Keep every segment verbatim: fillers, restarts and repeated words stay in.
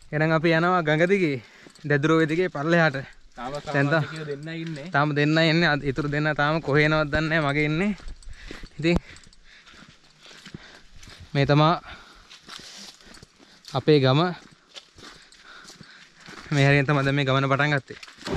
එහෙනම් අපි යනවා ගඟ දිගේ දෙදුරුවේ දිගේ පල්ලෙහාට. තාම දෙන්නයි ඉන්නේ. තාම දෙන්නයි ඉන්නේ. ඊතුරු දෙන්න තාම කොහේ යනවද දන්නේ නැහැ. මගේ ඉන්නේ. ඉතින් මේ තමයි අපේ ගම. මේ හැරෙන් තමයි දැන් මේ ගමන පටන් ගත්තේ.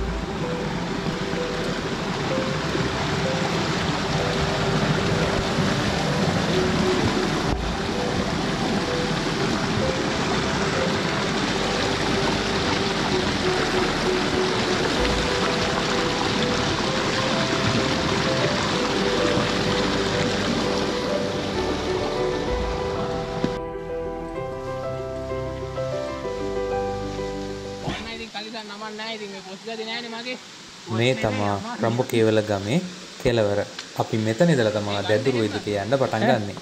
මේ තමා රම්බුකේවල ගමේ කෙළවර. අපි මෙතන ඉඳලා තමා දෙදුරුවේ දිගේ යන්න පටන් ගන්නෙ.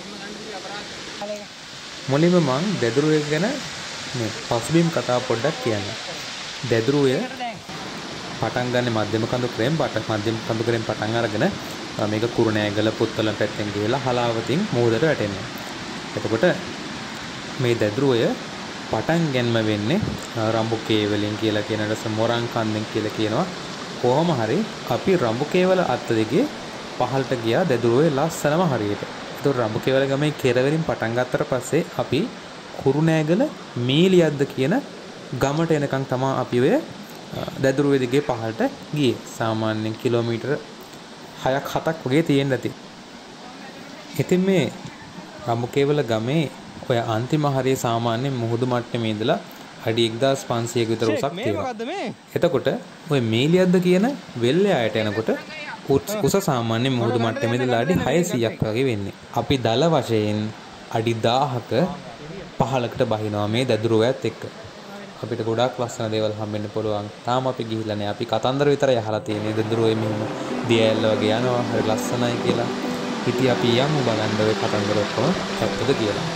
මුලින්ම මං දෙදුරුවේ ගැන මේ පසුබිම් කතා පොඩ්ඩක් කියන්න. දෙදුරුවේ පටන් ගන්න මධ්‍යම කඳුකරෙන් බට මධ්‍යම කඳුකරෙන් පටන් අරගෙන මේක කුරුණෑගල පුත්තලම් පැත්තෙන් ගිහලා හලාවතින් මුහුදට වැටෙනවා. එතකොට මේ දෙදුරුවේ පටන් ගැනීම වෙන්නේ රම්බුකේවලින් කියලා කියන රස මොරන් කන්දෙන් කියලා කියනවා. කොහොම හරි අපි රම්බුකේවල අත්ත දෙකේ පහළට ගියා දෙදුරුවේ ලස්සනම හරියට. ඒතකොට රම්බුකේවල ගමේ කෙරවරින් පටන් ගත්තට පස්සේ අපි කුරුණෑගල මීලියද්ද කියන ගමට එනකන් තමයි අපි ඔය දෙදුරුවේ දිගේ පහළට ගියේ. සාමාන්‍යයෙන් කිලෝමීටර හයක් හතක් වගේ තියෙන්න ඇති. ඉතින් මේ රම්බුකේවල ගමේ ඔය අන්තිම හරිය සාමාන්‍යයෙන් මුහුදු මට්ටමේ ඉඳලා අඩි එක්දාස් පන්සීයක විතර උසක් තියෙනවා. එතකොට ඔය මීලියද්ද කියන වෙල්ලේ ආයට යනකොට උස සාමාන්‍යයෙන් මුහුදු මට්ටමේ ඉඳලා අඩි හයසීයක් වගේ වෙන්නේ. අපි දල වශයෙන් අඩි දාහක පහළකට බහිනවා මේ දෙදුරුවයත් එක්ක. අපිට ගොඩාක් ලස්සන දේවල් හම්බෙන්න පුළුවන්. තාම අපි ගිහිල්ලා නැහැ. අපි කතන්දර විතරයි අහලා තියෙන්නේ. දෙදුරුවේ මෙහෙම දියැල්ල වගේ යනවා. හරි ලස්සනයි කියලා. ඉතින් අපි යමු බලන්න ඔය කතන්දර ඔක්කොම ඇත්තද කියලා.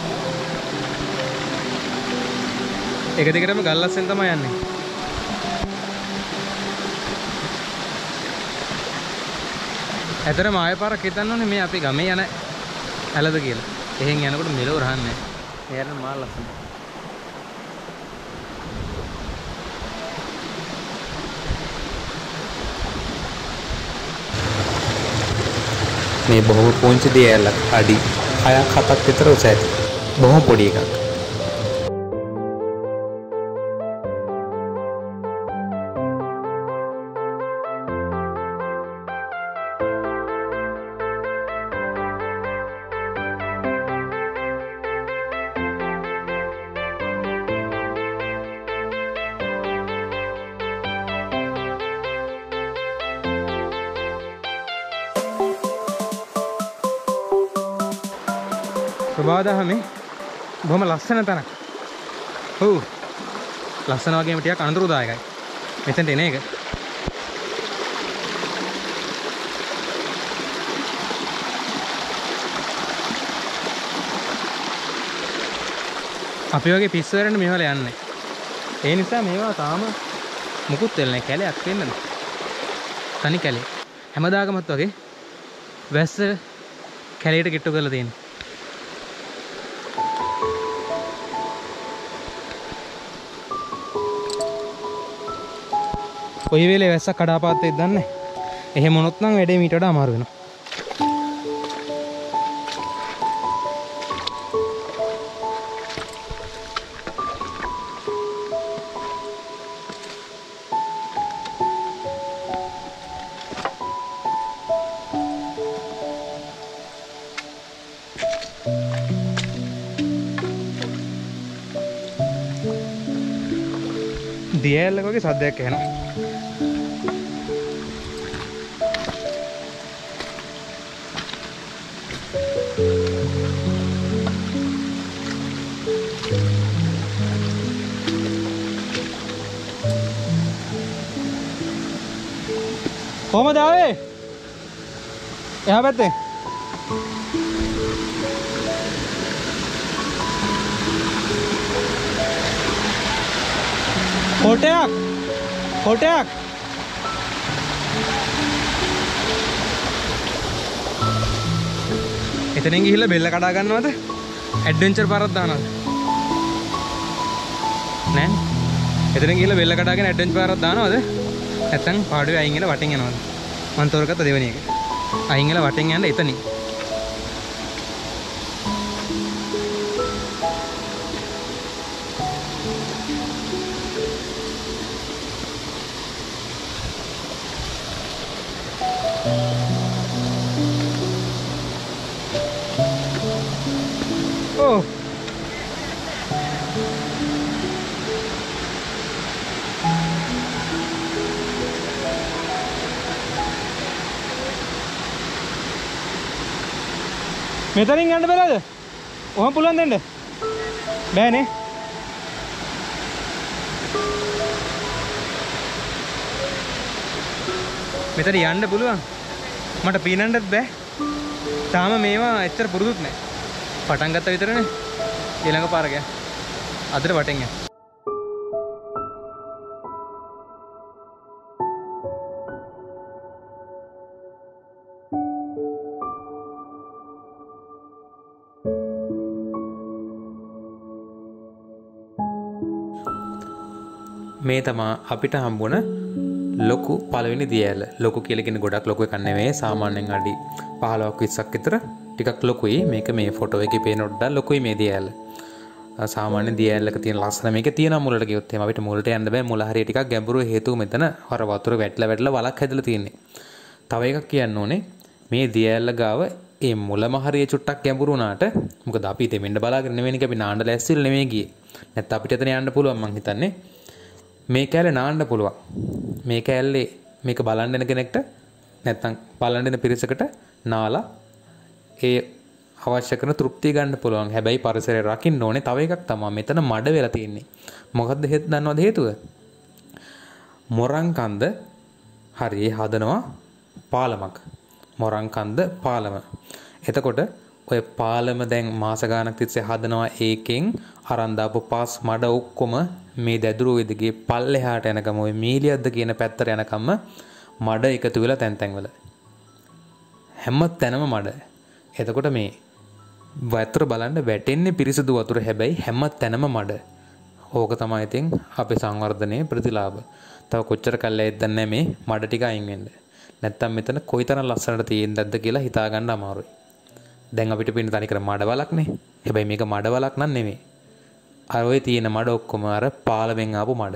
එක දිගටම ගල්ලස්සෙන් තමයි යන්නේ. ඇතර මාය පාරක් හිතන්න ඕනේ මේ අපි ගමේ යන ඇලද කියලා. එහෙන් යනකොට මෙලෝ රහන්නේ. එයාට මා ලස්සනයි. මේ බොහොම පුංචි දියැලක් අඩි හයක් හතක් විතර උස ඇති. බොහොම පොඩි එකක්. ප්‍රභාදහමේ බොහොම ලස්සන තැනක්. ඔව්. ලස්සන වගේම ටිකක් අනතුරුදායකයි. මෙතෙන්ට එන එක. අපි වගේ පිස්සු වරන්න මේවල යන්නේ. ඒ නිසා මේවා තාම මුකුත් වෙන්නේ නැහැ. කැලයක් වෙන්නද? තනි කැලේ. හැමදාකමත් වගේ වැස්ස කැලේට කිට්ටු කරලා තියෙනවා. කොයි වෙලේ වැස්සක් කඩාපාත්තෙත් දන්නේ. එහෙම වුණොත් නම් වැඩේ මීට වඩා අමාරු වෙනවා. දියැලක වගේ සද්දයක් එනවා. කොහමද ආවේ? එහා පැත්තේ. කොටයක්. කොටයක්. එතනින් ගිහිල්ලා බෙල්ල කඩා ගන්නවද? ඇඩ්වෙන්චර් පාරක් දානවද? නෑ. එතන ගිහලා බෙල්ල කඩාගෙන ඇඩ්වෙන්චර් පාරක් දානවද? නැත්නම් පාඩුවේ අයින් වෙලා වටෙන් යනවද? මම තෝරගත්ත දෙවෙනි එක. අයින් වෙලා වටෙන් යන්න එතනින්. Oh. මෙතනින් යන්න බැලද? ඔහම පුළුවන් දෙන්න. බෑනේ. මෙතන යන්න පුළුවන්. මට පීනන්නත් බෑ. තාම මේවා එච්චර පුරුදුත් නෑ. පටන් ගත්ත විතරනේ. ඊළඟ පාර ගියා. අදට වටෙන් යන්න. මේ තමා අපිට හම්බුණ ලොකු පළවෙනි දියඇල්ල. ලොකු කියලා කියන්නේ ගොඩක් ලොකු එකක් නෙවෙයි. සාමාන්‍යයෙන් අඩි පහළොවක් විස්සක් විතර. ටිකක් ලොකුයි. මේක මේ ෆොටෝ එකේ පේන උඩ ලොකුයි මේ දියඇල්ල. සාමාන්‍ය දියඇල්ලක තියෙන ලස්සන මේක තියෙනවා මුලට ගියොත් එහෙම අපිට මුලට යන්න බෑ. මුල හරිය ටිකක් ගැඹුරු හේතුව මෙතන හර වතුර වැටලා වැටලා වලක් හැදලා තියෙන්නේ. තව එකක් කියන්න ඕනේ මේ දියඇල්ල ගාව ඒ මුලම හරිය චුට්ටක් ගැඹුරු වුණාට මොකද අපි දෙමෙන්න බලාගෙන නෙවෙයි අපි නාන්න ලැස්තිල නෙවෙයි ගියේ. නැත්නම් අපිට එතන යන්න පුළුවන් මං හිතන්නේ. මේ කැලේ නාන්න පුළුවන්. මේ කැලේ මේක බලන්න එන කෙනෙක්ට නැත්නම් බලන්න එන පිරිසකට නාලා ඒ අවශ්‍ය කරන තෘප්තිය ගන්න පුළුවන්. හැබැයි පරිසරය රකින්න ඕනේ. තව එකක් තමයි මෙතන මඩ වෙලා තියෙන්නේ. මොකද්ද හේතු දන්නවද හේතුව? මොරං කන්ද හරිය හදනවා පාලමක්. මොරං කන්ද පාලම. එතකොට ඔය පාලම දැන් මාස ගානක් තිස්සේ හදනවා. ඒකෙන් අරන් දාපු පාස් මඩ ඔක්කොම මේ දැදුරුව ඉදගේ පල්ලෙහාට යනකම ඔය මීලියද්ද කියන පැත්තට යනකම්ම මඩ එකතු වෙලා තැන් තැන් වල හැම තැනම මඩ. එතකොට මේ වතුර බලන්න වැටෙන්නේ පිරිසිදු වතුර. හැබැයි හැම තැනම මඩ. ඕක තමයි ඉතින් අපේ සංවර්ධනයේ ප්‍රතිලාභ. තව කොච්චර කල්යයිද දන්නේ මේ මඩ ටික අයින් වෙන්න. නැත්තම් මෙතන කොයිතරම් ලස්සනට තියෙන්නද කියලා හිතා ගන්න අමාරුයි. දැන් අපිට පේන තනිකර මඩවලක් නේ. හැබැයි මේක මඩවලක් නන් නෙමෙයි. අර ඔය තියෙන මඩ ඔක්කොම අර පාලමෙන් ආපු මඩ.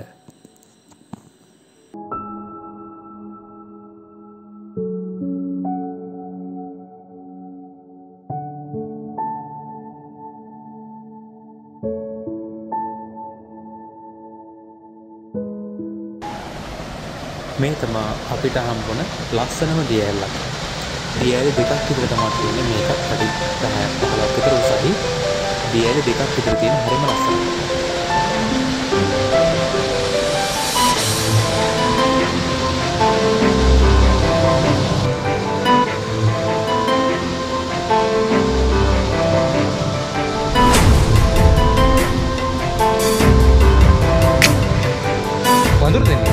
මේ තමා අපිට හම්බුන ලස්සනම දියඇල්ලක්. දියඇලි දෙකක් විතර තමයි තියෙන්නේ. මේකත් අඩි දහයක් පහළොවක් විතර උසයි. දියඇලි දෙකක් විතර තියෙන හරිම ලස්සනයි. වඳුරු දෙන්නේ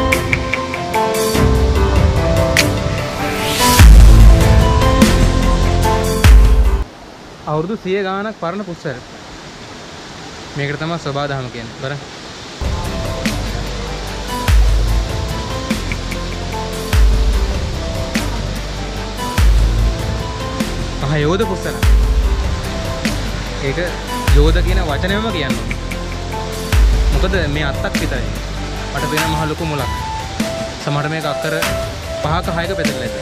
අවුරුදු සිය ගානක් පරණ පුස්සර. මේකට තමයි සබාදහම කියන්නේ. බලන්න. අහ යෝධ පුස්සර. ඒක යෝධ කියන වචනයම කියන්නේ. මොකද මේ අත්තක් විතරයි. මට වෙන මහ ලොකු මුලක්. සමහර මේක අක්කර පහක හයක පෙදලා ඇත.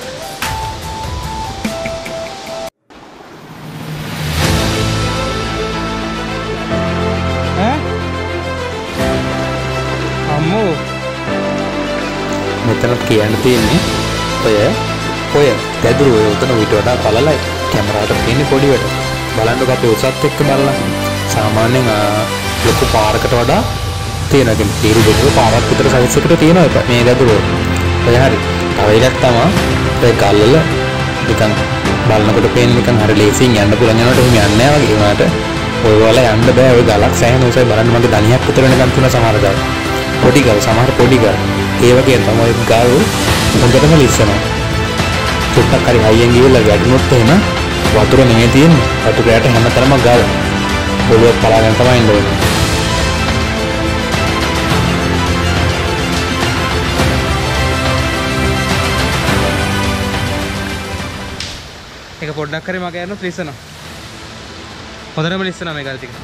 මෙතන කියන්න තියෙන්නේ ඔය ඔය දැදුරු ඔය උතන ඊට වඩා පළලයි. කැමරාවට පේන්නේ පොඩි වැඩ. බලන්නකො අපේ උසත් එක්ක බලලා. සාමාන්‍යයෙන් ලොකු පාරකට වඩා තියෙනවා. කියන්නේ තීරු දෙකක පාරක් විතර සයිස් එකට තියෙනවා මේ දැදුරු. ඔය හරි. තව එකක් තමයි ඔය ගල්වල නිකන් බලනකොට පේන්නේ නිකන් හරි ලේසියෙන් යන්න පුළුවන් යනකොට එහෙම යන්නේ නැහැ වගේ. උනාට ඔය වල යන්න බෑ. ඔය ගලක් සෑහෙන උසයි. බලන්න මගේ දණියක් විතර වෙනකන් තියෙන සමහර ගල්. පොඩි ගල් සමහර පොඩි ගල්. ඒ වගේ තමයි ගල් හොඳටම ලිස්සනවා. චුට්ටක් හරි හයියෙන් ගිහලා වැටුනොත් එහෙම වතුර නෙමෙයි තියෙන්නේ. වතුර යට හැමතැනම ගල්. පොළොව පලාගෙන තමයි ඉන්න ඕනේ. ඒක පොඩ්ඩක් හරි මගේ යනවා ලිස්සනවා. හොඳටම ලිස්සනවා මේ ගල් ටික.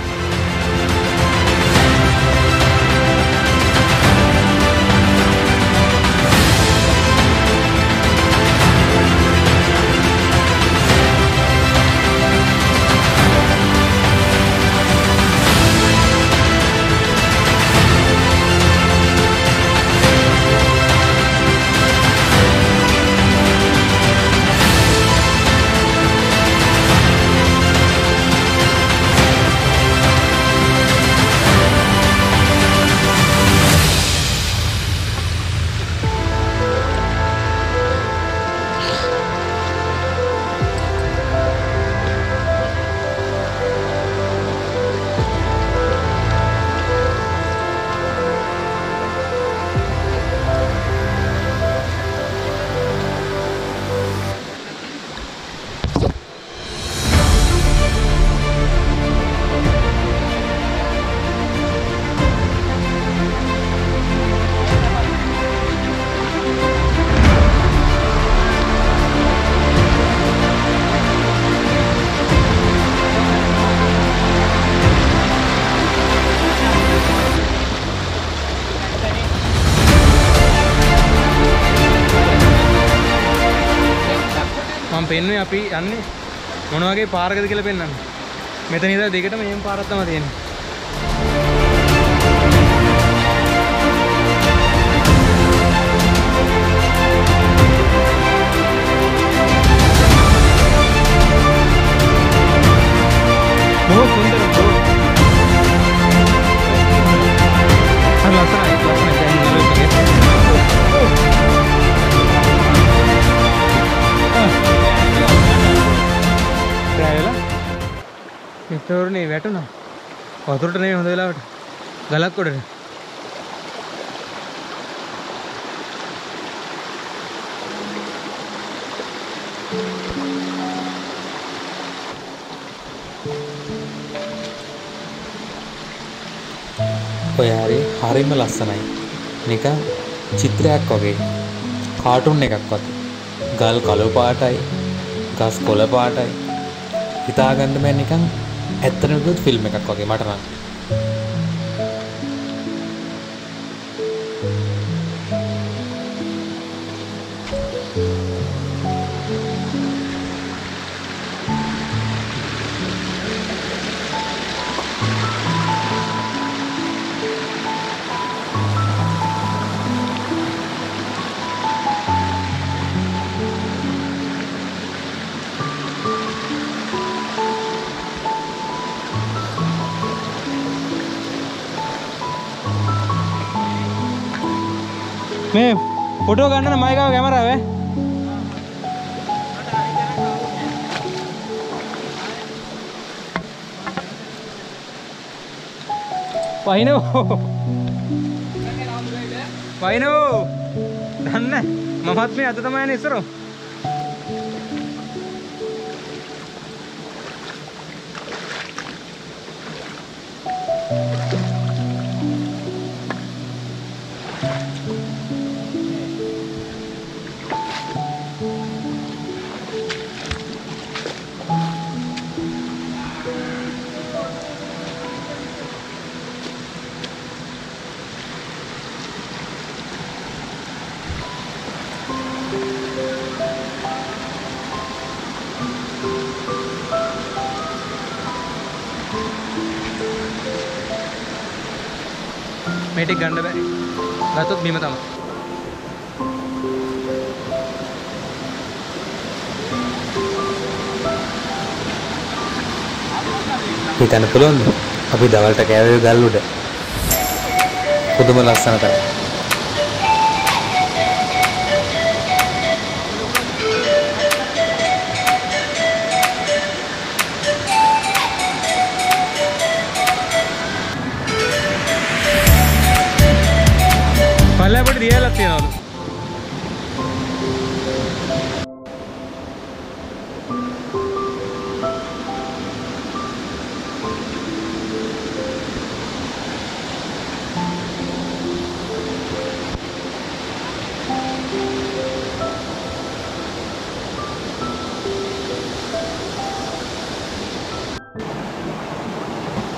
පෙන්වන්නේ අපි යන්නේ මොන වගේ පාරකද කියලා පෙන්වන්න. මෙතන ඉඳලා දෙකටම මේම පාරක් තමයි තියෙන්නේ. बहुत सुंदर बहुत हर लसन है लसन है नलो लगे ट्रायला मिस्टर ने बैठो ना වතුරට නෙවෙයි හොඳ වෙලාවට ගලක් උඩට ඔය හරි හරිම ලස්සනයි නිකන් චිත්‍රයක් වගේ කාටුන් එකක් වගේ ගල් කළු පාටයි ගස් කොළ පාටයි හිතා ගන්න බෑ නිකන් ඇත්තටම කිව්වොත් ෆිල්ම් එකක් වගේ මට නම් मैं फोटो करना ना माइक का कैमरा है पाइनो पाइनो धन्ने ममत में आता था मैं नहीं सरो මේටික් ගන්න බෑ. ගත්තොත් බීම තමයි. හිතන්න පුළුවන්ද? අපි දවල්ට කෑවේ ගල් උඩ. පුදුම ලස්සනට. पहले रियल आती है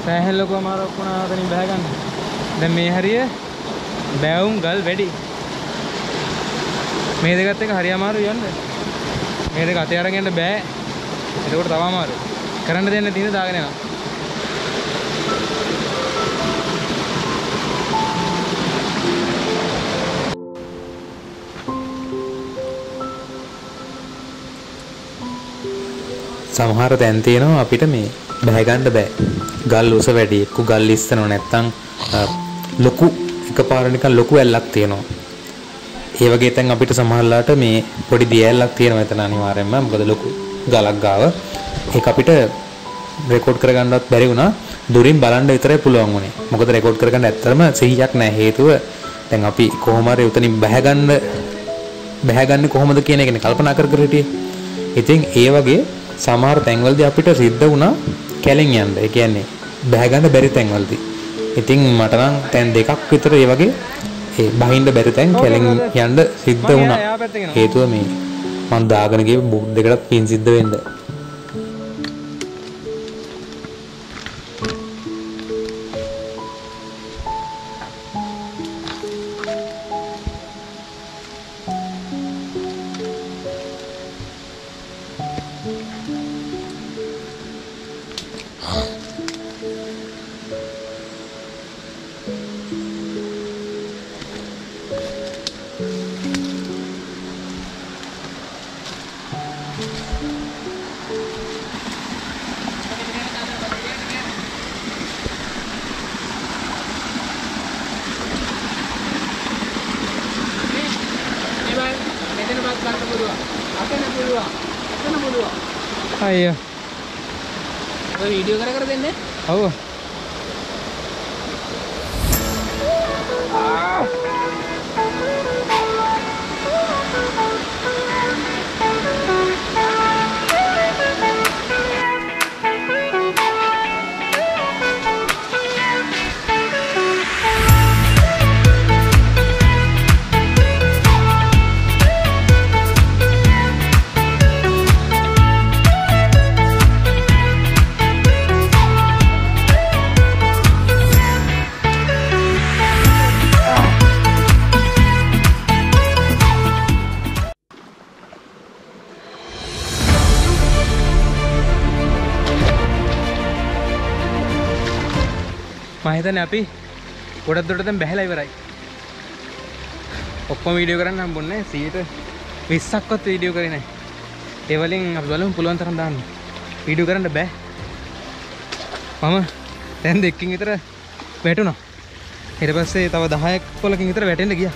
සෑහෙන ලොකු අමාරුවක් වුණා අතනින් බහ ගන්න. දැන් මේ හරිය බෑවුම් ගල් වැඩි. මේ දෙකත් එක හරිය අමාරුයි යන්න. මේ දෙක අතේ අරගෙන යන්න බෑ. ඒකට තව අමාරුයි. කරන්න දෙන්න තියෙන දාගෙන යනවා. සමහර තැන් තියෙනවා අපිට මේ බැහැ ගන්න බෑ. ගල් උස වැඩි එක්ක ගල් ඉස්සනව නැත්තම් ලොකු එකපාර නිකන් ලොකු ඇල්ලක් තියෙනවා. ඒ වගේ තැන් අපිට සමහරලාට මේ පොඩි දියැලක් තියෙනවා එතන අනිවාර්යයෙන්ම. මොකද ලොකු ගලක් ගාව. ඒක අපිට රෙකෝඩ් කරගන්නවත් බැරි වුණා. දුරින් බලන්න විතරයි පුළුවන් වුණේ. මොකද රෙකෝඩ් කරගන්න ඇත්තටම සිහියක් නැහැ. හේතුව දැන් අපි කොහොම හරි උතනින් බැහැ ගන්න බැහැ ගන්න කොහොමද කියන එකනේ කල්පනා කර කර හිටියේ. ඉතින් ඒ වගේ සමහර තැන්වලදී අපිට සිද්ධ වුණා කැලෙන් යන්න. ඒ කියන්නේ බැහැ ගන්න බැරි තැන්වලදී. ඉතින් මට නම් තැන් දෙකක් විතර ඒ වගේ ඒ බහින්න බැරි තැන් කැලෙන් යන්න සිද්ධ වුණා. හේතුව මේ මම දාගෙන ගිය බුක් දෙකටත් පින් සිද්ධ වෙන්න. අයියෝ ඔය වීඩියෝ කර කර දෙන්නේ? ඔව් මම හිතන්නේ අපි ගොඩක් දුරට දැන් බැහැලා ඉවරයි. ඔක්කොම වීඩියෝ කරන්න හම්බුන්නේ නැහැ. සීයට විස්සක්වත් වීඩියෝ කරේ නැහැ. ඒ වලින් අපි බලමු පුළුවන් තරම් දාන්න. වීඩියෝ කරන්න බෑ. මම දැන් දෙකකින් විතර වැටුණා. ඊට පස්සේ තව දහයක් පොලකින් විතර වැටෙන්න ගියා.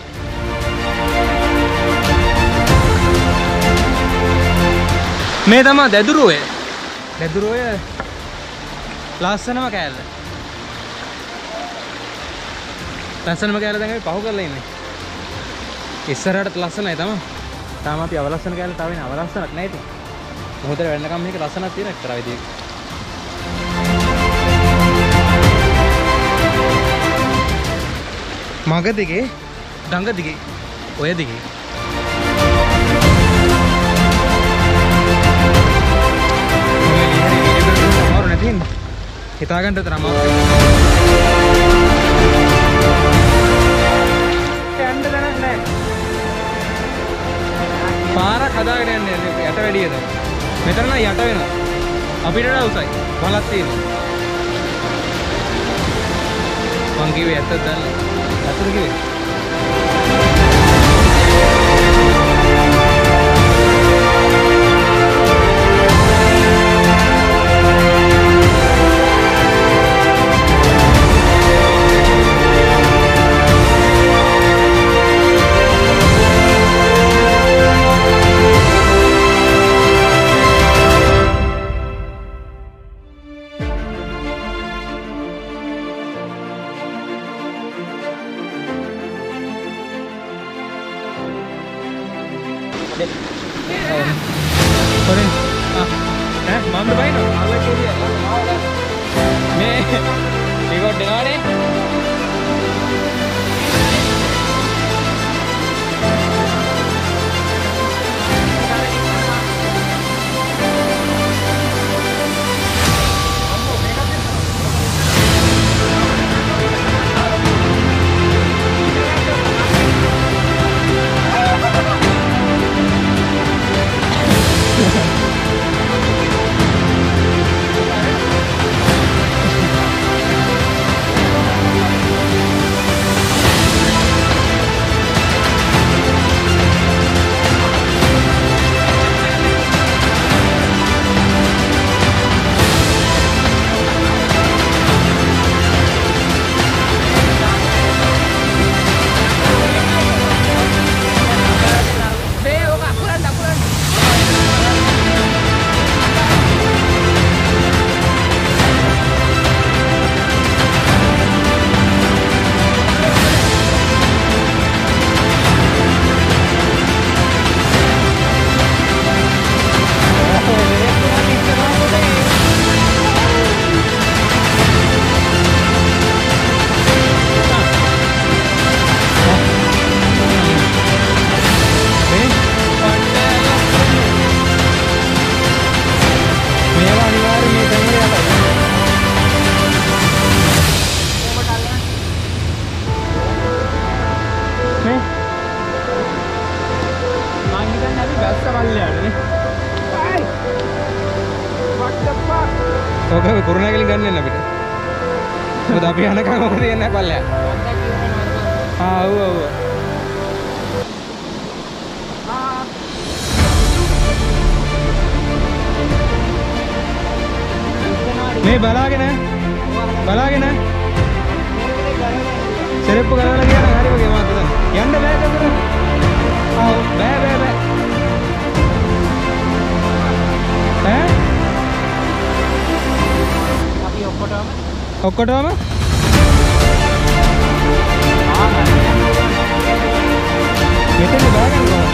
මේ තමයි දැදුරුවේ. දැදුරුවේ ලස්සනම කෑල්ල. ලස්සනම කෑල්ල දැන් අපි පහු කරලා ඉන්නේ. ඉස්සරහට ලස්සනයි තමයි. තාම අපි අවලස්සන කෑල්ල තාම ඉන්නේ. අවලස්සනක් නැහැ ඉතින්. මොහොතේ වෙන්නකම් මේක ලස්සනක් තියෙන එක්තරා විදිහක. මග දිගේ, ගඟ දිගේ, ඔය දිගේ. අමාරු නැති හින්දා හිතා ගන්න තරම් අමාරුයි. යන්න දැනක් නැහැ. පාරක් හදාගෙන යන්නේ යට වැඩියද? මෙතන නම් යට වෙනවා. අපිට වඩා උසයි. බලක් තියෙනවා. මං කිව්වේ ඇත්තද දන්නේ? ඇත්තද කිව්වේ? Sorry. Ah. Eh, mama baik no? Allah kiri. Me, ikut dengar ni. හිතන්නේ අපි බැස්ස පල්ලෙයටනේ. Bye. What the fuck? ඔක කුරුණෑගලින් ගන්න යන්න අපිට. මොකද අපි යනකම් ඔක තියන්නේ පල්ලෙය. ආ ඔව් ඔව්. මේ බලාගෙන බලාගෙන සෙරප්පු ගලවලා ගියා නම් හරි වගේ මාත් දැන් යන්න බෑ කතර. ආ බෑ බෑ බෑ. ඈ අපි ඔක්කොටම ඔක්කොටම ආ මෙතන බලාගෙන කොහොමද?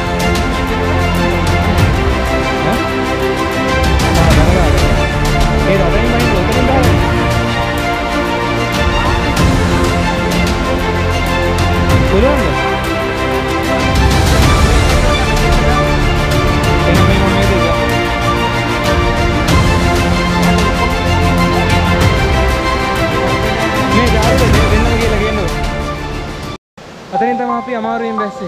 ඈ ආ බලාගෙන ඒ රොඩින් මයින් ඔතනින් දාලා පුළුවන්ද? එන මේ මොනවද ඒක? මේ ගාල්ද දෙන්නම කියලා කියනවා. අතනින් තමයි අපි අමාරුවෙන් බැස්සේ.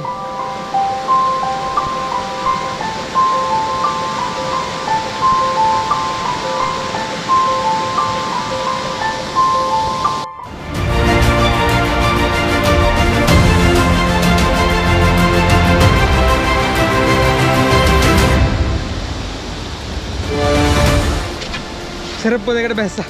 සෙරප්පු දෙකට බැස්සා.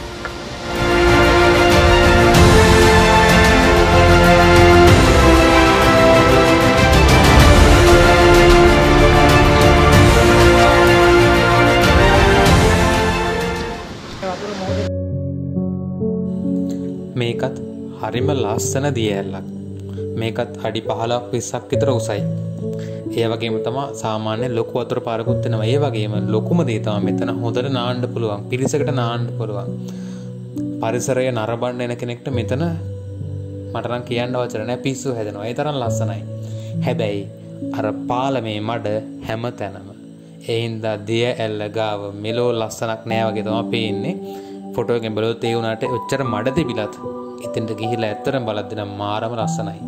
මේකත් හරිම ලස්සන දිය ඇල්ලක්. මේකත් අඩි පහළොවක් විස්සක් විතර උසයි. ඒ වගේම තමයි සාමාන්‍ය ලොකු වතුර පාරකුත් වෙනවා. ඒ වගේම ලොකුම දේ තමයි මෙතන හොඳට නාන්න පුළුවන්. පිරිසකට නාන්න පුළුවන්. පරිසරය නරඹන්න එන කෙනෙක්ට මෙතන මට නම් කියන්න වචන නැහැ, පිස්සු හැදෙනවා. ඒ තරම් ලස්සනයි. හැබැයි අර පාලමේ මඩ හැම තැනම. ඒ හින්දා දිය ඇල්ල ගාව මෙලෝ ලස්සනක් නෑ වගේ තමයි පේන්නේ. ෆොටෝ එකෙන් බලුවොත් ඒ උනාට ඔච්චර මඩ තිබිලත් එතෙන්ට ගිහිල්ලා ඇත්තටම බලද්දි නම් මාරම ලස්සනයි.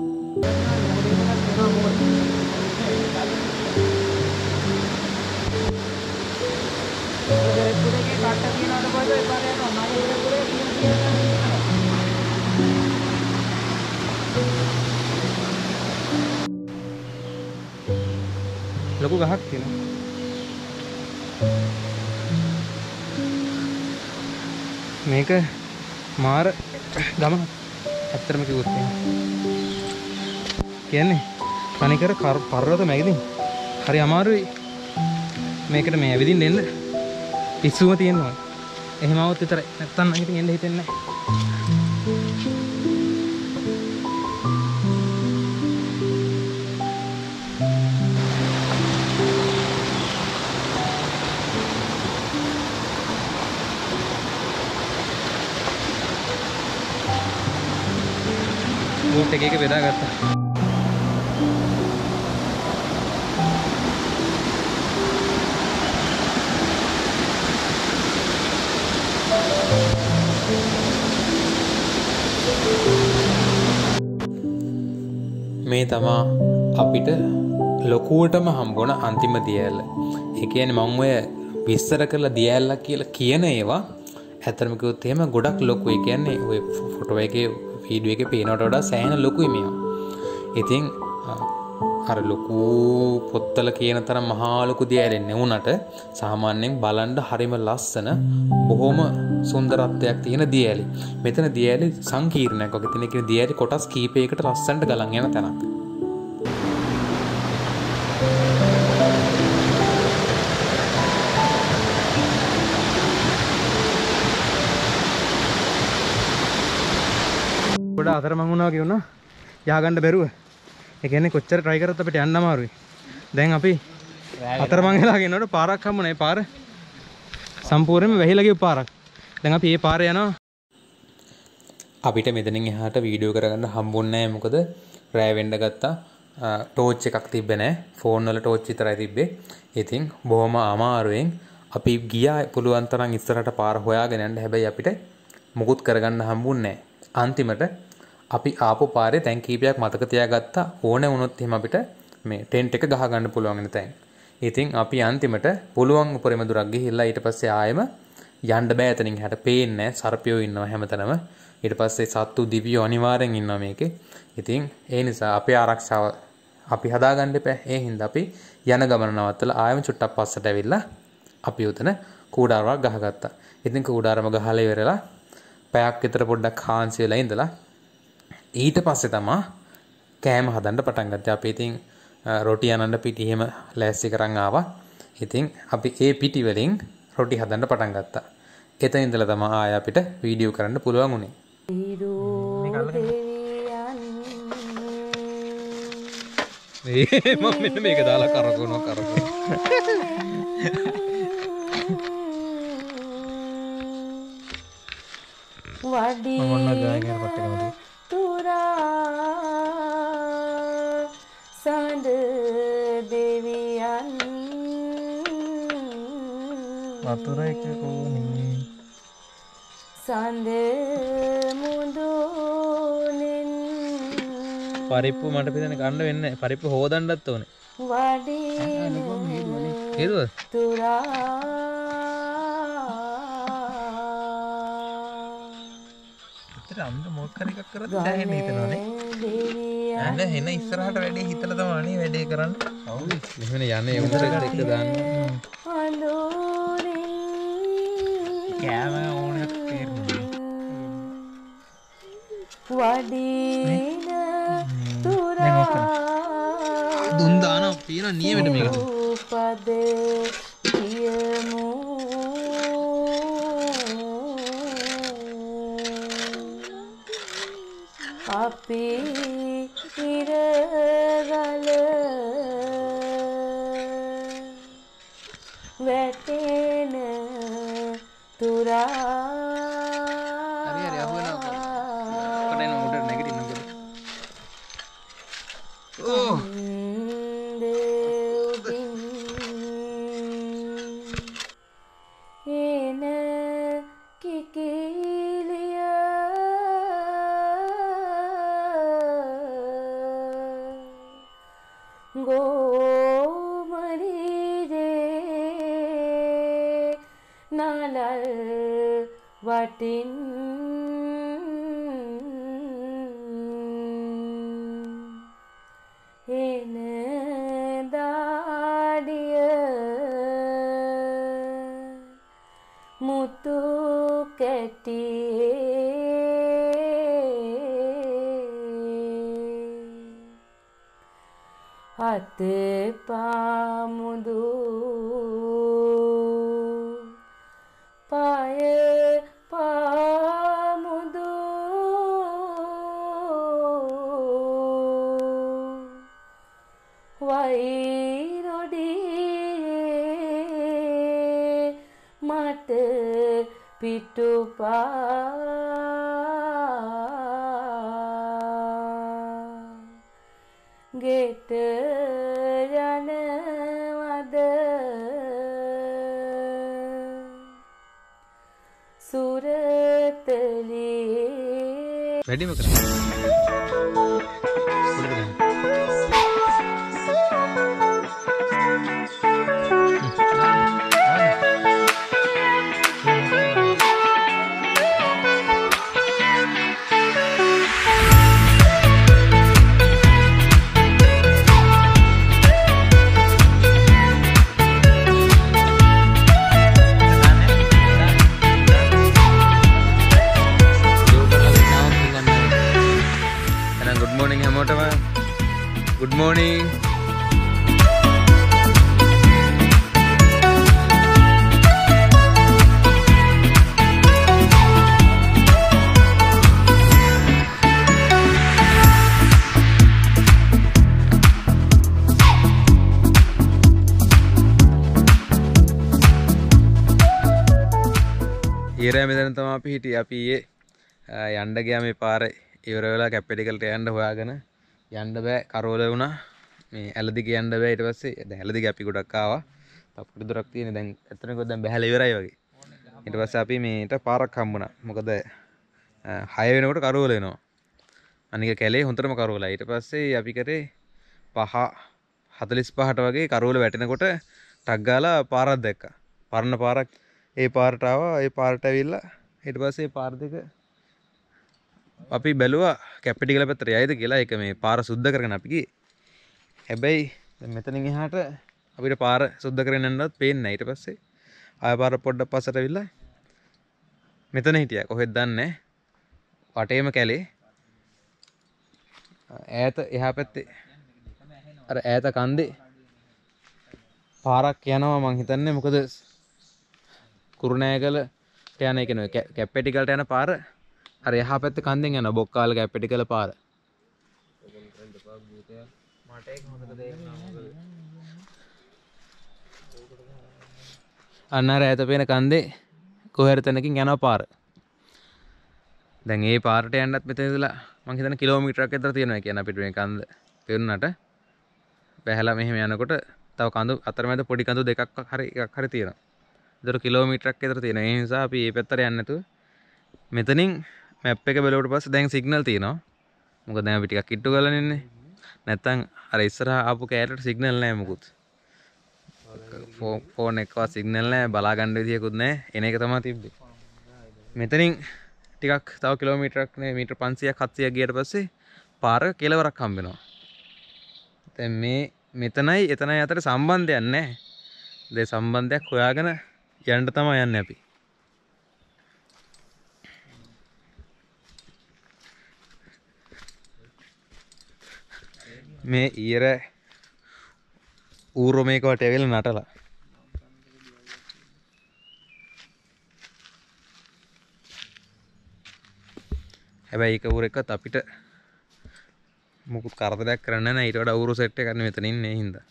ලොකු ගහක් තියෙනවා. මේක මාර ගම ඇත්තටම කිව්වොත් කියන්නේ තනිකර පර්වත මැගින් හරි අමාරුයි මේකට මේ ඇවිදින්න එන්න. පිස්සුම තියෙනවා. එහෙම આવොත් විතරයි. නැත්තම් නම් ඉතින් එන්න හිතෙන්නේ නැහැ. බෝට් එක එක බෙදාගත්තා. මේ තමා අපිට ලොකුවටම හම්බුණ අන්තිම දිය ඇල්ල. ඒ කියන්නේ මම ඔය විස්තර කරලා දිය ඇල්ලක් කියලා කියන ඒවා ඇත්තටම කිව්වොත් එහෙම ගොඩක් ලොකු. ඒ කියන්නේ ඔය ෆොටෝ එකේ වීඩියෝ එකේ පේනවට වඩා සෑහෙන ලොකුයි මේවා. ඉතින් අර ලොකු පොත්තල කියන තරම් මහා ලොකු දිය ඇලෙන්නේ නෙවුනට සාමාන්‍යයෙන් බලන්න හරිම ලස්සන බොහොම සුන්දරත්වයක් තියෙන දිය ඇලි. මෙතන දිය ඇලි සංකීර්ණයක් වගේ තියෙන. කියන දිය ඇලි කොටස් කීපයකට ලස්සනට ගලන් යන තැනක්. ගොඩ අතරමං වුණා වගේ වුණා. යහගන්න බැරුව. ඒ කියන්නේ කොච්චර try කරත් අපිට යන්න අමාරුයි. දැන් අපි අතරමං වෙලා ගෙනනකොට පාරක් හම්බුනේ. පාර සම්පූර්ණයෙන්ම වැහිලා ගිය පාරක්. දැන් අපි මේ පාරේ යනවා. අපිට මෙතනින් එහාට වීඩියෝ කරගන්න හම්බුන්නේ නැහැ. මොකද රෑ වෙන්න ගත්තා. ටෝච් එකක් තිබ්බේ නැහැ. ෆෝන් වල ටෝච් විතරයි තිබ්බේ. ඉතින් බොහොම අමාරුවෙන් අපි ගියා පුළුවන් තරම් ඉස්සරහට පාර හොයාගෙන යන්න. හැබැයි අපිට මුකුත් කරගන්න හම්බුන්නේ නැහැ. අන්තිමට අපි ආපු පාරේ තැන් කීපයක් මතක තියාගත්තා. ඕනේ වුණොත් එහෙම අපිට මේ ටෙන්ට් එක ගහ ගන්න පුළුවන් වෙන තැන්. ඉතින් අපි අන්තිමට පුළුවන් උපරිම දුරක් ගිහිල්ලා ඊට පස්සේ ආයෙම යන්න බෑ එතනින් හැට පේන්නේ නැහැ සර්පයෝ ඉන්නවා හැමතැනම. ඊට පස්සේ සත්තු දිවියෝ අනිවාර්යෙන් ඉන්නවා මේකේ. ඉතින් ඒ නිසා අපේ ආරක්ෂාව අපි හදාගන්න එපා. ඒ හින්දා අපි යන ගමන නවත්තලා ආයෙම චුට්ටක් පස්සට ඇවිල්ලා අපි උතන කූඩාරයක් ගහගත්තා. ඉතින් කූඩාරම ගහලා ඉවරලා පැයක් විතර පොඩ්ඩක් හාන්සි වෙලා ඉඳලා ඊට පස්සේ තමයි කෑම හදන්න පටන් ගත්තේ. අපි ඉතින් රොටි අනන්න පිටි එහෙම ලෑස්ති කරන් ආවා. ඉතින් අපි ඒ පිටි වලින් රොටි හදන්න පටන් ගත්තා. එතන ඉඳලා තමයි ආය අපිට වීඩියෝ කරන්න පුළුවන් උනේ. මේ මම මෙන්න මේක දාලා කරකවනවා කරකවනවා. වඩි මොන ගායකයකට පට්ටකමද? තුරා සඳ දෙවියන් වතුර එක කොහොමද? සඳ මුදුනින් පරිප්පු මට පිටන ගන්න වෙන්නේ නැහැ. පරිප්පු හොදන්නත් ඕනේ. වඩි හේතුව තුරා අම්ද මොකක් හරි එකක් කරද්දී දැනෙන්න හිතනවානේ. අන්න එන ඉස්සරහට වැඩේ හිතලා තමයි අනේ වැඩේ කරන්නේ. ඔව්. මෙහෙම යන්නේ උන්ට එක දාන්න. කෑම ඕනක් තේරෙන්නේ. වඩින තුරා දුන් දාන පීන නියමෙට මේක. පද කියමු අපි ඉරගල වැටෙන තුරා හරි හරි අහුවෙනවා. කඩේන උඩ නැගිටින්න මොකද? ඕ එන කිකිලිය ගෝමරිජේ නලල් වටින් එන දාඩිය මුතු කැටියේ අත පාමුදු පාය පාමුදු වයිරොඩියේ මට පිටුපා ගෙට යනවද සුරතලියේ වැඩිම කරන්නේ. Good morning. ඊරෑ මෙතන තමයි අපි හිටියේ. අපි ඊයේ යන්න ගියා මේ පාරේ ඉවර වෙලා කැපිටිකල්ට යන්න හොයාගෙන යන්න බෑ කරෝල වුණා. මේ ඇලදිග යන්න බෑ. ඊට පස්සේ දැන් ඇලදිග අපි ගොඩක් ආවා. තප්පුඩ දොරක් තියෙන දැන් එතනකොත් දැන් බහැලා ඉවරයි වගේ. ඊට පස්සේ අපි මේට පාරක් හම්බුණා. මොකද හය වෙනකොට කරෝල එනවා. අනික කැලේ හොඳටම කරෝලයි. ඊට පස්සේ අපි කරේ පහ හතළිස් පහට වගේ කරවල වැටෙනකොට ටක් ගාලා පාරක් දැක්කා. පරණ පාරක්. ඒ පාරට ආවා. ඒ පාරට ඇවිල්ලා ඊට පස්සේ පාර දෙක අපි බැලුවා කැපිටිකල පැත්තට යයිද කියලා. ඒක මේ පාර සුද්ධ කරගෙන අපි ගියේ. හැබැයි දැන් මෙතනින් එහාට අපිට පාර සුද්ධ කරගෙන යන්නවත් පේන්නේ නැහැ. ඊට පස්සේ ආය පාර පොඩ්ඩක් පස්සට ඇවිල්ලා මෙතන හිටියා. කොහෙද දන්නේ නැහැ. වටේම කැලේ. ඈත එහා පැත්තේ අර ඈත කන්දේ පාරක් යනවා මං හිතන්නේ. මොකද කුරුණෑගල යන එක නෙවෙයි කැප්පෙටිකලට යන පාර අර එහා පැත්තේ කන්දෙන් යනවා. බොක්කාල කැප්පෙටිකල පාර. අන්න අර ඈත පේන කන්දේ කොහේ හරි තැනකින් යනවා පාර. දැන් ඒ පාරට යන්නත් මෙතන ඉඳලා මං හිතන්නේ කිලෝමීටරයක් විතර තියෙනවා කියන්නේ අපිට මේ කන්ද පෙරුණාට බැහැලා මෙහෙම යනකොට තව කඳු අතරමැද පොඩි කඳු දෙකක් හරි එකක් හරි තියෙනවා. ඒතර කිලෝමීටරයක් විතර තියෙනවා. ඒ නිසා අපි මේ පැත්තට යන්නේ නැතුව මෙතනින් මැප් එක බලුවට පස්සේ දැන් සිග්නල් තියෙනවා. මොකද දැන් අපි ටිකක් කිට්ටු කරලා ඉන්නේ. නැත්තම් අර ඉස්සරහා ආපු කෑල්ලට සිග්නල් නැහැ මොකුත්. ෆෝන් එකවත් සිග්නල් නැහැ. බලා ගන්න විදියකුත් නැහැ. එන එක තමයි තිබ්බේ. මෙතනින් ටිකක් තව කිලෝමීටරයක් නේ මීටර් පන්සීයක් හත්සීයක් ගියට පස්සේ පාර කෙලවරක් හම්බ වෙනවා. දැන් මේ මෙතනයි එතනයි අතර සම්බන්ධයක් නැහැ. ඒ සම්බන්ධයක් හොයාගෙන යන්න තමයි යන්නේ අපි. මේ ඊර ඌරෝ මේක වට ඇවිල්ලා නටලා. හැබැයි ඒක ඌරෙක්වත් අපිට මුකුත් කරදරයක් කරන්නේ නැහැ. ඊට වඩා ඌරු සෙට් එකක් නේ මෙතන ඉන්නේ හින්දා.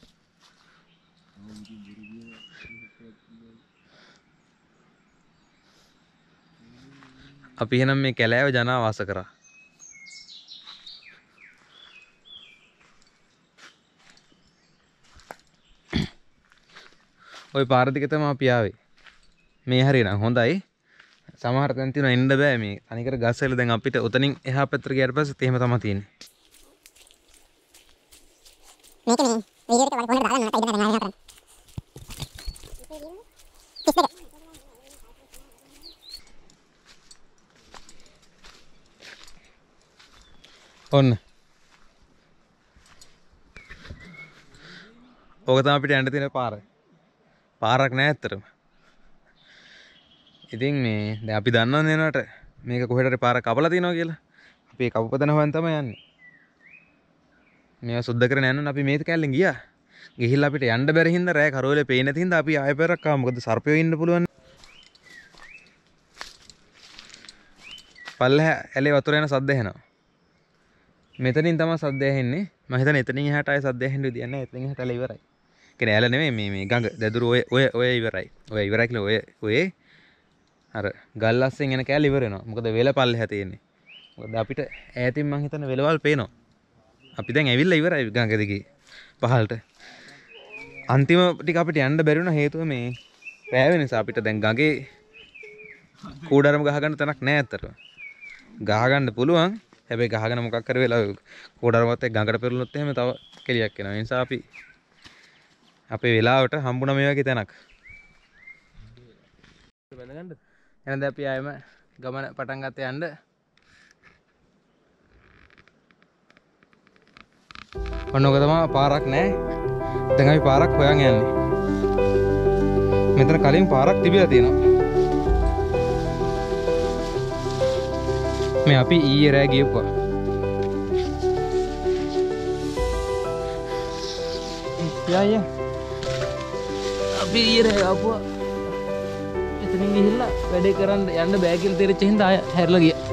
අපි එහෙනම් මේ කැලෑව ජනාවාස කරා. ওই පාර දිග තමයි අපි ආවේ. මේ හරියනම් හොඳයි. සමහර තැන් තියෙනවා එන්න බෑ මේ තනිකර ගස් වල. දැන් අපිට උතනින් එහා පැත්තට ගියාට පස්සෙත් එහෙම තමයි තියෙන්නේ. මේක මේ වීඩියෝ එකට කොහොමද දාලා නැත්නම් ඉඳන් ගන්න හතරක්. ඔන්න. ඕක තමයි අපිට යන්න තියෙන පාර. පාරක් නෑ ඇත්තටම. ඉතින් මේ දැන් අපි දන්නවනේ නේනට මේක කොහෙට හරි පාරක් කපලා තියෙනවා කියලා. අපි ඒ කපපතන හොයන් තමයි යන්නේ. මේවා සුද්ධ කරගෙන යන්න අපි මේක කැල්ලෙන් ගියා. ගිහිල්ලා අපිට යන්න බැරි හින්දා රෑ කරවලේ පේන්නේ නැති හින්දා අපි ආයෙ පෙරක් ආවා. මොකද සර්පයෝ ඉන්න පුළුවන්. පල්ලෙහ ඇලේ වතුර යන සද්ද ඇහෙනවා. මෙතනින් තමයි සද්ද ඇහෙන්නේ. මම හිතන්නේ එතනින් එහාට ආයෙ සද්ද ඇහෙන්න විදියක් නැහැ. එතනින් එහාට ඇල ඉවරයි. කියන්නේ ඇල නෙමෙයි මේ මේ ගඟ දැදුරු ඔය ඔය ඔය ඉවරයි. ඔය ඉවරයි කියලා ඔය ඔය අර ගල් අස්සෙන් එන කෑල්ල ඉවර වෙනවා. මොකද වෙල පල්ලෙහා තියෙන්නේ. මොකද අපිට ඈතින් මං හිතන්නේ වෙලවල් පේනවා. අපි දැන් ඇවිල්ලා ඉවරයි ගඟ දිගේ පහළට. අන්තිම ටික අපිට යන්න බැරි වුණා හේතුව මේ රෑ වෙන නිසා. අපිට දැන් ගඟේ කූඩාරම ගහ ගන්න තැනක් නැහැ අතට. ගහ ගන්න පුළුවන්. හැබැයි ගහගෙන මොකක් කර වෙලා කූඩාරමත් එක්ක ගඟට පෙරළුනොත් එහෙම තව කෙලියක් එනවා. ඒ නිසා අපි අපේ වෙලාවට හම්බුණා මේ වගේ තැනක්. බැලගන්නද? එහෙනම් දැන් අපි ආයෙම ගමන පටන් ගත්ත යන්න. ඔන්න ඔක තමයි පාරක් නෑ. දැන් අපි පාරක් හොයන් යන්නේ. මෙතන කලින් පාරක් තිබිලා තියෙනවා. මේ අපි ඊයේ රෑ ගියපුවා. යා යා. අපි ඊයේ රෑ ආපුවා. එතනින් ගිහිල්ලා වැඩේ කරන්න යන්න බෑ කියලා තේරෙච්ච හින්දා ආය හැරලා ගියා.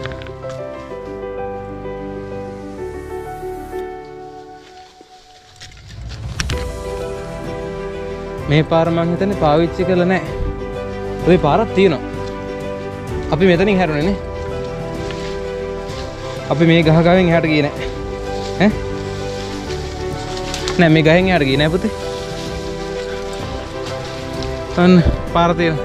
මේ පාර මං හිතන්නේ පාවිච්චි කරලා නැහැ. ওই පාරක් තියෙනවා. අපි මෙතනින් හැරුණේ නේ. අපි මේ ගහ ගාවෙන් එහාට ගියේ නැහැ. ඈ? නෑ මේ ගහෙන් එහාට ගියේ නෑ පුතේ. අන්න පාර තියෙනවා.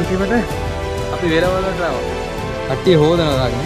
අන්තිමට අපි වෙරවලට ආවා. කට්ටිය හොදනවා දාගෙන.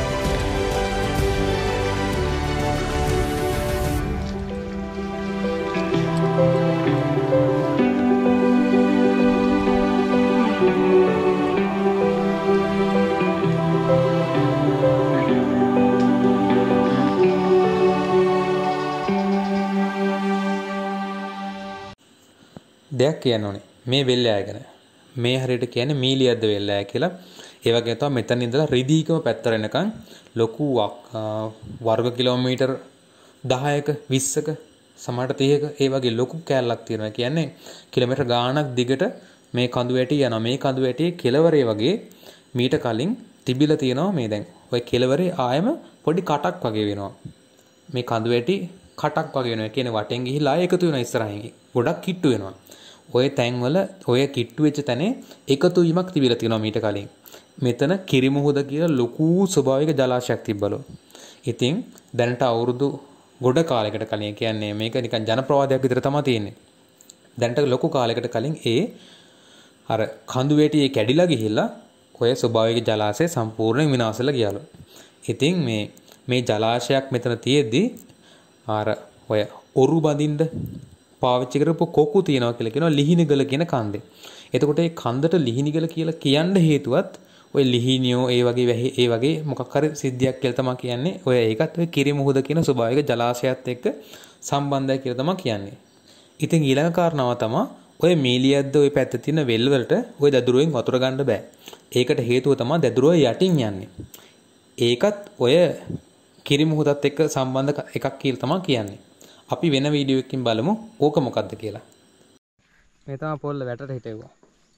දෙයක් කියන්න ඕනේ මේ වෙල්ලෑය ගැන. මේ හරියට කියන්නේ මීලියද්ද වෙල්ලෑය කියලා. ඒ වගේ තමයි මෙතන ඉඳලා රිදීකම පැත්තට එනකන් ලොකු වර්ග කිලෝමීටර් දහයක විස්සක සමහරට තිහක ඒ වගේ ලොකු කෑල්ලක් තියෙනවා. කියන්නේ කිලෝමීටර් ගාණක් දිගට මේ කඳු වැටි යනවා. මේ කඳු වැටියේ කෙළවරේ වගේ මීට කලින් තිබිලා තියෙනවා මේ දැන්. ওই කෙළවරේ ආයම පොඩි කටක් වගේ වෙනවා. මේ කඳු වැටි කටක් වගේ වෙනවා. කියන්නේ වටෙන් ගිහිලා එකතු වෙනවා ඉස්සරහින්. ගොඩක් කිට්ටු වෙනවා. ඔය තැන්වල ඔය කිට්ටු වෙච්ච තැනේ එකතු වීමක් තිබිලා තියෙනවා මීට කලින්. මෙතන කිරිමුහුද කියලා ලොකු ස්වභාවික ජලාශයක් තිබ්බලු. ඉතින් දැනට අවුරුදු ගොඩ කාලයකට කලින් කියන්නේ මේක නිකන් ජනප්‍රවාදයක් විතර තමයි තියෙන්නේ. දැනට ලොකු කාලයකට කලින් ඒ අර කඳු වැටියේ කැඩිලා ගිහිල්ලා ඔය ස්වභාවික ජලාශය සම්පූර්ණයෙන් විනාශ වෙලා ගියාලු. ඉතින් මේ මේ ජලාශයක් මෙතන තියෙද්දි අර ඔය ඔරු බඳින්න පාවිච්චි කරපු කොකු තියනවා කියලා කියනවා ලිහිණිගල කියන කන්දේ. එතකොට මේ කන්දට ලිහිණිගල කියලා කියන්න හේතුවත් ඔය ලිහිණියෝ ඒ වගේ වැහි ඒ වගේ මොකක් හරි සිද්ධියක් කියලා තමයි කියන්නේ. ඔය ඒකත් ඔය කිරිමුහුද කියන ස්වභාවික ජලාශයත් එක්ක සම්බන්ධයි කියලා තමයි කියන්නේ. ඉතින් ඊළඟ කාරණාව තමයි ඔය මීලියද්ද ඔය පැත්තේ තියෙන වෙල් වලට ඔය දදුරුවෙන් වතුර ගන්න බෑ. ඒකට හේතුව තමයි දදුරුව යටින් යන්නේ. ඒකත් ඔය කිරිමුහුදත් එක්ක සම්බන්ධ එකක් කියලා තමයි කියන්නේ. අපි වෙන වීඩියෝ එකකින් බලමු ඕක මොකක්ද කියලා. මේ තමයි පොල්ල වැටට හිටෙව්වා.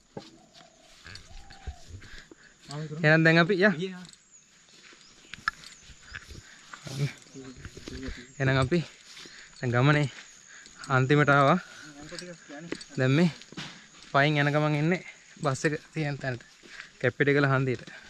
එහෙනම් දැන් අපි යා. එහෙනම් අපි දැන් ගමනේ අන්තිමට ආවා. දැන් මේ පයින් යන ගමන් ඉන්නේ බස් එක තියෙන තැනට. කැපිටගල හන්දියට.